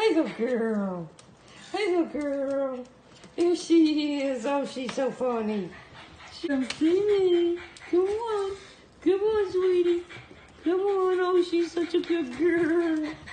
Hey, little girl. Hey, little girl. There she is. Oh, she's so funny. Come see me. Come on. Come on, sweetie. Come on. Oh, she's such a good girl.